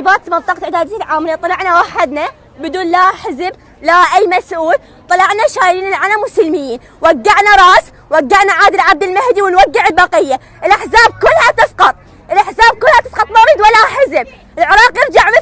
انتخابات منطقة عدادية العاملين طلعنا وحدنا بدون لا حزب لا أي مسؤول، طلعنا شايلين العلم مسلمين، وقعنا راس، وقعنا عادل عبد المهدي ونوقع البقية. الأحزاب كلها تسقط، الأحزاب كلها تسقط، ما نريد ولا حزب، العراق يرجع